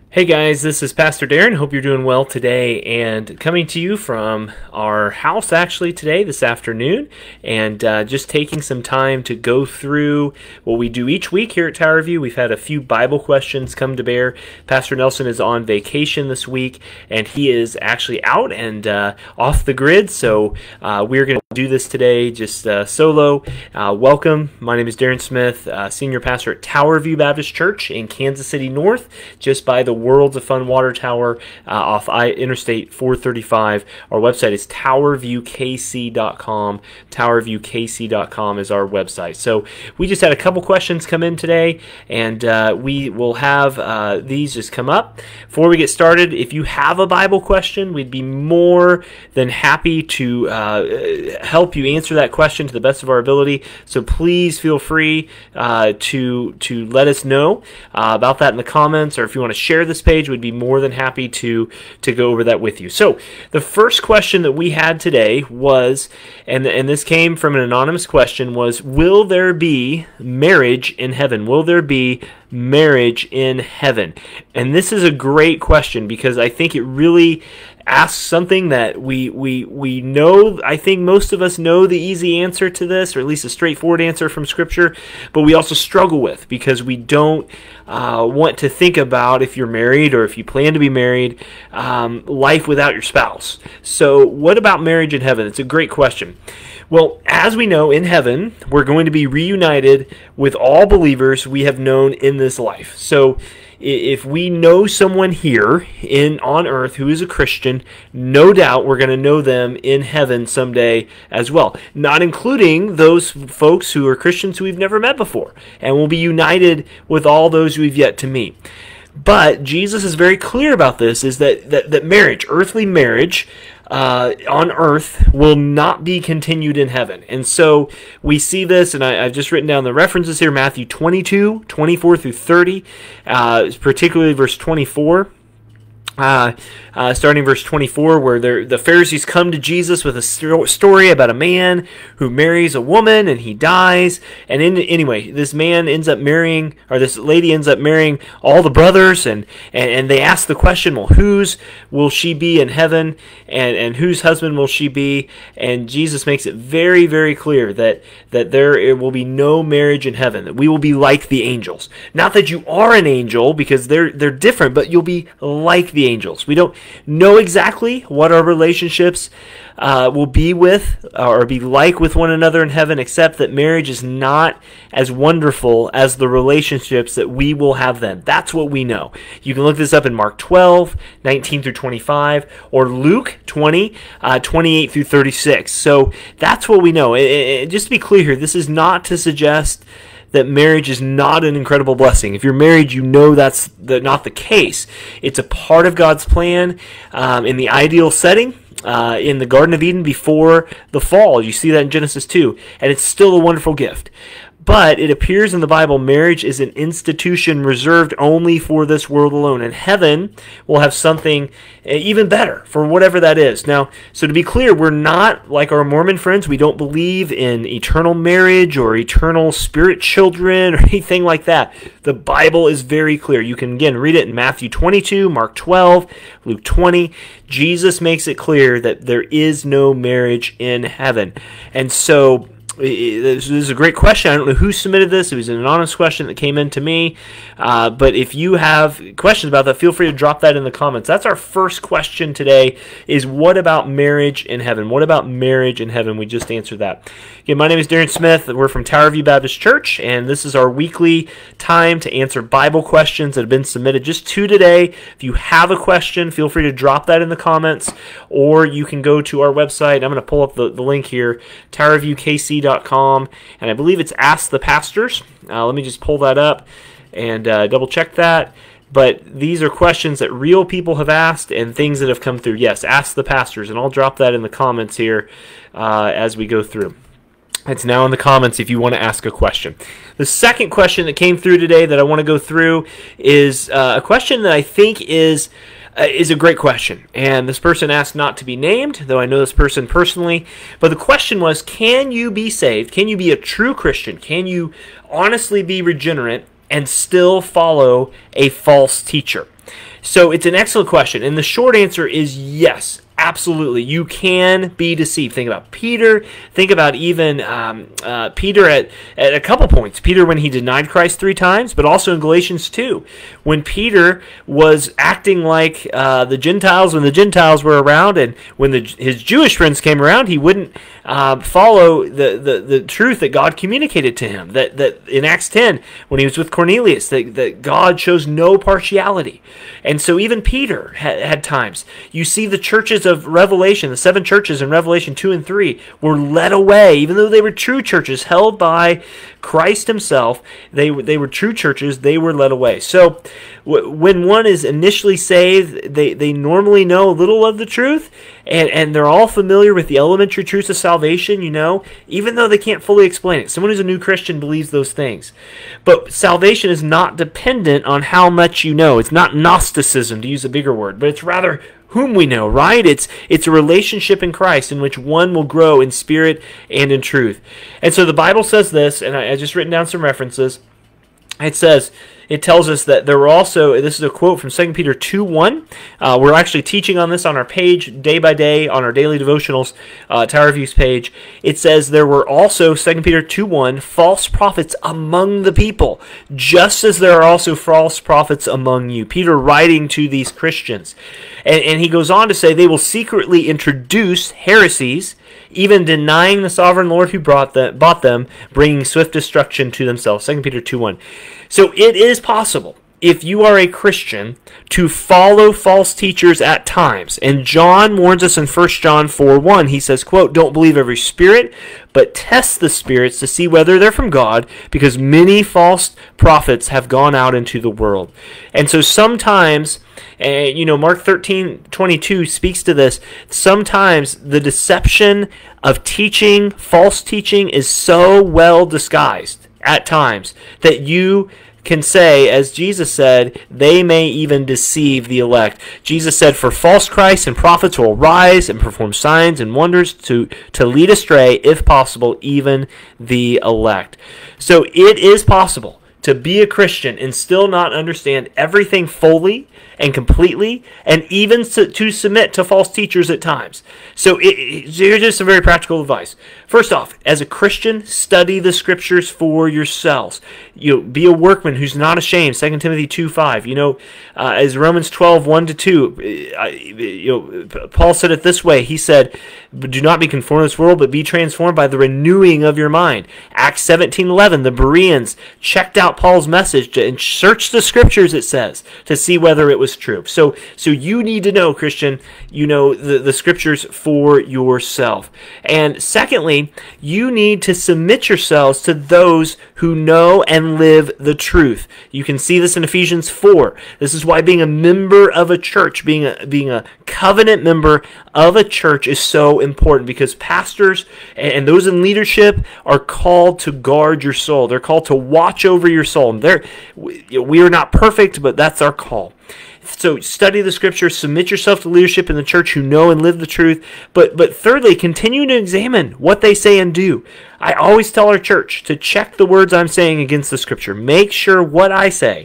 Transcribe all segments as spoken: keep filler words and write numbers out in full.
Hey guys, this is Pastor Darren. Hope you're doing well today, and coming to you from our house actually today, this afternoon, and uh, just taking some time to go through what we do each week here at Tower View. We've had a few Bible questions come to bear. Pastor Nelson is on vacation this week, and he is actually out and uh, off the grid, so uh, we're going to do this today just uh, solo. Uh, welcome. My name is Darren Smith, uh, Senior Pastor at Tower View Baptist Church in Kansas City North, just by the Worlds of Fun water tower uh, off I Interstate four thirty-five. Our website is tower view k c dot com. tower view k c dot com is our website. So we just had a couple questions come in today, and uh, we will have uh, these just come up. Before we get started, if you have a Bible question, we'd be more than happy to uh, help you answer that question to the best of our ability. So please feel free uh, to to let us know uh, about that in the comments, or if you want to share this page, we'd be more than happy to to go over that with you. So the first question that we had today was, and and this came from an anonymous question, was, will there be marriage in heaven? Will there be marriage in heaven? And this is a great question, because I think it really asks something that we we we know. I think most of us know the easy answer to this, or at least a straightforward answer from Scripture, but we also struggle with, because we don't uh, want to think about, if you're married or if you plan to be married, um, life without your spouse. So what about marriage in heaven? It's a great question. Well, as we know, in heaven, we're going to be reunited with all believers we have known in this life. So if we know someone here in on earth who is a Christian, no doubt we're going to know them in heaven someday as well, not including those folks who are Christians who we've never met before, and we'll be united with all those we've yet to meet. But Jesus is very clear about this, is that, that, that marriage, earthly marriage, Uh, on earth will not be continued in heaven. And so we see this, and I, I've just written down the references here, Matthew twenty-two, twenty-four through thirty, uh, particularly verse twenty-four. Uh, uh, starting verse twenty-four, where the Pharisees come to Jesus with a sto- story about a man who marries a woman and he dies. And in, anyway, this man ends up marrying, or this lady ends up marrying all the brothers, and, and, and they ask the question, well, whose will she be in heaven, and, and whose husband will she be? And Jesus makes it very, very clear that, that there will be no marriage in heaven, that we will be like the angels. Not that you are an angel, because they're, they're different, but you'll be like the angels. We don't know exactly what our relationships uh, will be with or be like with one another in heaven, except that marriage is not as wonderful as the relationships that we will have then. That's what we know. You can look this up in Mark twelve, nineteen through twenty-five, or Luke twenty, uh, twenty-eight through thirty-six. So that's what we know. It, it, just to be clear here, this is not to suggest that marriage is not an incredible blessing. If you're married, you know that's the, not the case. It's a part of God's plan um, in the ideal setting, uh, in the Garden of Eden before the fall. You see that in Genesis two, and it's still a wonderful gift. But it appears in the Bible marriage is an institution reserved only for this world alone. And heaven will have something even better for whatever that is. Now, so to be clear, we're not like our Mormon friends. We don't believe in eternal marriage or eternal spirit children or anything like that. The Bible is very clear. You can, again, read it in Matthew twenty-two, Mark twelve, Luke twenty. Jesus makes it clear that there is no marriage in heaven. And so this is a great question. I don't know who submitted this. It was an anonymous question that came in to me. Uh, but if you have questions about that, feel free to drop that in the comments. That's our first question today, is what about marriage in heaven? What about marriage in heaven? We just answered that. Again, my name is Darren Smith. We're from Tower View Baptist Church, and this is our weekly time to answer Bible questions that have been submitted. Just two today. If you have a question, feel free to drop that in the comments, or you can go to our website. I'm going to pull up the, the link here, tower view k c dot com, and I believe it's Ask the Pastors. Uh, let me just pull that up and uh, double check that. But these are questions that real people have asked and things that have come through. Yes, Ask the Pastors, and I'll drop that in the comments here uh, as we go through. It's now in the comments if you want to ask a question. The second question that came through today that I want to go through is uh, a question that I think is uh, is a great question. And this person asked not to be named, though I know this person personally. But the question was, can you be saved? Can you be a true Christian? Can you honestly be regenerate and still follow a false teacher? So it's an excellent question, and the short answer is yes. Absolutely, you can be deceived. Think about Peter. Think about even um, uh, Peter at, at a couple points. Peter when he denied Christ three times, but also in Galatians two, when Peter was acting like uh, the Gentiles when the Gentiles were around, and when the, his Jewish friends came around, he wouldn't uh, follow the, the, the truth that God communicated to him. That, that in Acts ten, when he was with Cornelius, that, that God shows no partiality. And so even Peter had, had times. You see the churches of Revelation, the seven churches in Revelation two and three, were led away, even though they were true churches held by Christ himself. They, they were true churches, they were led away. So w- when one is initially saved, they, they normally know a little of the truth, and, and they're all familiar with the elementary truths of salvation, you know, even though they can't fully explain it. Someone who's a new Christian believes those things. But salvation is not dependent on how much you know. It's not Gnosticism, to use a bigger word, but it's rather whom we know, right? It's it's a relationship in Christ in which one will grow in spirit and in truth. And so the Bible says this, and I, I just written down some references. It says, it tells us that there were also, this is a quote from Second Peter two one. Uh, we're actually teaching on this on our page day by day on our daily devotionals, uh, Tower Views page. It says there were also, Second Peter two one, false prophets among the people, just as there are also false prophets among you. Peter writing to these Christians. And, and he goes on to say they will secretly introduce heresies, even denying the sovereign Lord who brought them, bought them, bringing swift destruction to themselves. Second Peter two one. So it is possible, if you are a Christian, to follow false teachers at times. And John warns us in First John four one. He says, quote, "Don't believe every spirit, but test the spirits to see whether they're from God, because many false prophets have gone out into the world." And so sometimes, and you know, Mark thirteen twenty-two speaks to this, sometimes the deception of teaching, false teaching, is so well disguised at times that you can say, as Jesus said, they may even deceive the elect. Jesus said, "For false Christs and prophets will rise and perform signs and wonders to, to lead astray, if possible, even the elect." So it is possible to be a Christian and still not understand everything fully and completely, and even to, to submit to false teachers at times. So, it, it, so here's just some very practical advice. First off, as a Christian, study the Scriptures for yourselves. You know, be a workman who's not ashamed. Second Timothy two five. You know, uh, as Romans twelve one to two. Uh, you know, Paul said it this way. He said, "Do not be conformed to this world, but be transformed by the renewing of your mind." Acts seventeen eleven. The Bereans checked out Paul's message and searched the Scriptures, it says, to see whether it was true. So, so you need to know, Christian, you know the, the Scriptures for yourself. And secondly, you need to submit yourselves to those who know and live the truth. You can see this in Ephesians four. This is why being a member of a church, being a, being a covenant member of a church is so important, because pastors and those in leadership are called to guard your soul. They're called to watch over your soul. And they're, we are not perfect, but that's our call. So study the Scripture, submit yourself to leadership in the church who know and live the truth. But but thirdly, continue to examine what they say and do. I always tell our church to check the words I'm saying against the Scripture. Make sure what I say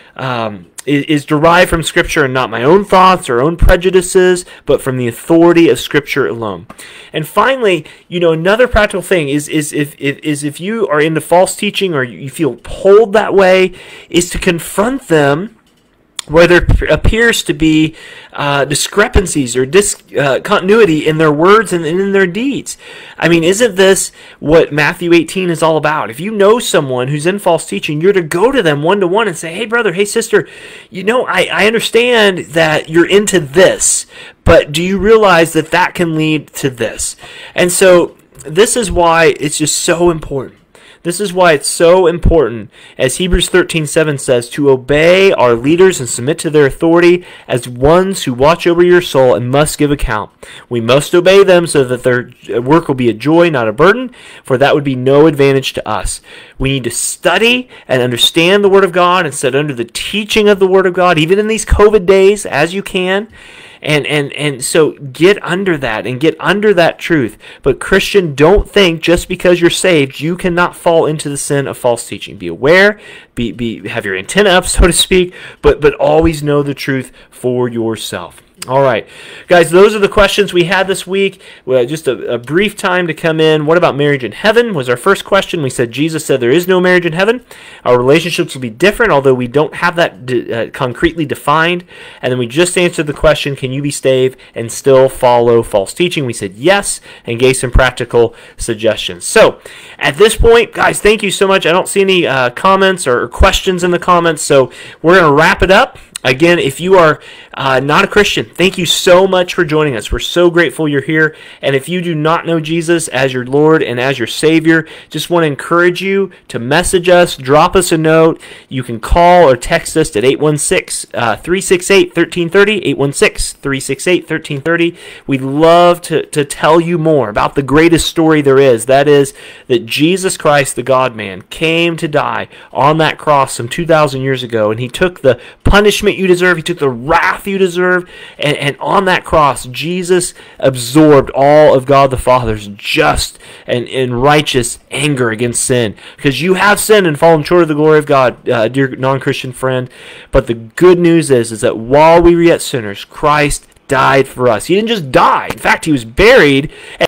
um, is, is derived from Scripture and not my own thoughts or own prejudices, but from the authority of Scripture alone. And finally, you know, another practical thing is is if, if is if you are into false teaching or you feel pulled that way, is to confront them where there appears to be uh, discrepancies or discontinuity uh, in their words and in their deeds. I mean, isn't this what Matthew eighteen is all about? If you know someone who's in false teaching, you're to go to them one-to-one and say, "Hey, brother, hey, sister, you know, I, I understand that you're into this, but do you realize that that can lead to this?" And so this is why it's just so important. This is why it's so important, as Hebrews thirteen seven says, to obey our leaders and submit to their authority as ones who watch over your soul and must give account. We must obey them so that their work will be a joy, not a burden, for that would be no advantage to us. We need to study and understand the Word of God and sit under the teaching of the Word of God, even in these COVID days, as you can. And, and, and so get under that and get under that truth. But Christian, don't think just because you're saved, you cannot fall into the sin of false teaching. Be aware, be, be, have your antenna up, so to speak, but, but always know the truth for yourself. All right, guys, those are the questions we had this week. Well, just a, a brief time to come in. What about marriage in heaven was our first question. We said Jesus said there is no marriage in heaven. Our relationships will be different, although we don't have that de- uh, concretely defined. And then we just answered the question, can you be saved and still follow false teaching? We said yes, and gave some practical suggestions. So at this point, guys, thank you so much. I don't see any uh, comments or questions in the comments, so we're going to wrap it up. Again, if you are uh, not a Christian, thank you so much for joining us. We're so grateful you're here. And if you do not know Jesus as your Lord and as your Savior, just want to encourage you to message us, drop us a note. You can call or text us at eight one six, three six eight, one three three zero, eight one six, three six eight, one three three zero. We'd love to, to tell you more about the greatest story there is. That is that Jesus Christ, the God-man, came to die on that cross some two thousand years ago, and he took the punishment you deserve. He took the wrath you deserve. And, and on that cross, Jesus absorbed all of God the Father's just and, and righteous anger against sin. Because you have sinned and fallen short of the glory of God, uh, dear non-Christian friend. But the good news is, is that while we were yet sinners, Christ died for us. He didn't just die. In fact, he was buried.